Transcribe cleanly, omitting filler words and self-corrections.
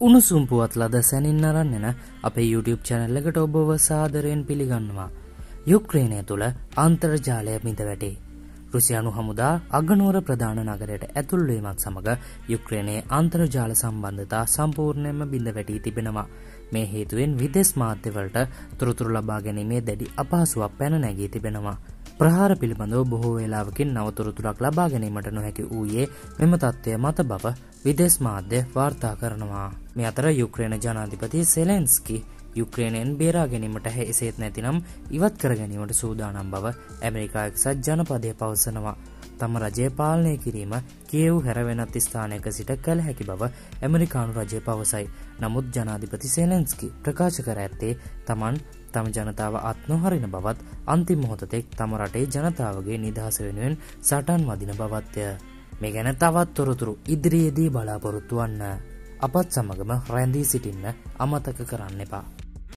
උණුසුම් පුවත් ලද සැනින් අරන් එන අපේ YouTube channel එකට ඔබව සාදරයෙන් පිළිගන්නවා. යුක්‍රේනය තුළ අන්තර්ජාලය බිඳ වැටේ. රුසියානු හමුදා අගනුවර ප්‍රධාන නගරයට ඇතුල් වීමත් සමග යුක්‍රේනයේ අන්තර්ජාල සම්බන්ධතා සම්පූර්ණයෙන්ම බිඳ වැටී තිබෙනවා. මේ හේතුවෙන් විදේශ මාධ්‍යවලට තොරතුරු ලබා ගැනීමේ දැඩි අපහසුවක් පැන නැගී තිබෙනවා. ප්‍රහාර පිළිබඳව බොහෝ වේලාවකින් නවතොරතුරක් ලබා ගැනීමට නොහැකි වූයේ මෙම තත්ත්වය මත බව විදේශ මාධ්‍ය වාර්තා කරනවා. මේ අතර යුක්‍රේන ජනාධිපති සෙලෙන්ස්කි යුක්‍රේනයෙන් බේරා ගැනීමට එසේත් නැතිනම් ඉවත් කර ගැනීමට සූදානම් බව ඇමරිකා එක්සත් ජනපදය පවසනවා. තම රජය පාලනය කිරීම කියව් හැර වෙනත් ස්ථානයක සිට කළ හැකි බව ඇමරිකානු රජය පවසයි. නමුත් ජනාධිපති සෙලෙන්ස්කි ප්‍රකාශ කර ඇත්තේ තමන් තම ජනතාව අත් නොහරින බවත් අන්තිම මොහොතතෙක් තම රටේ ජනතාවගේ නිදහස වෙනුවෙන් සටන් වදින බවත්ය. මේ ගැන තවත් තොරතුරු ඉදිරියේදී බලාපොරොත්තු වන්න. අපත් සමගම රැඳී සිටින්න අමතක කරන්න එපා.